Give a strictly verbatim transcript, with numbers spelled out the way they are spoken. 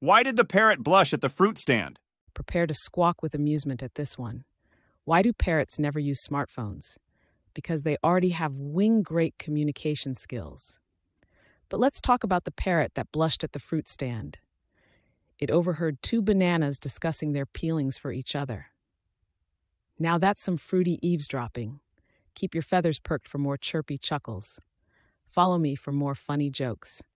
Why did the parrot blush at the fruit stand? Prepare to squawk with amusement at this one. Why do parrots never use smartphones? Because they already have wing-great communication skills. But let's talk about the parrot that blushed at the fruit stand. It overheard two bananas discussing their peelings for each other. Now that's some fruity eavesdropping. Keep your feathers perked for more chirpy chuckles. Follow me for more funny jokes.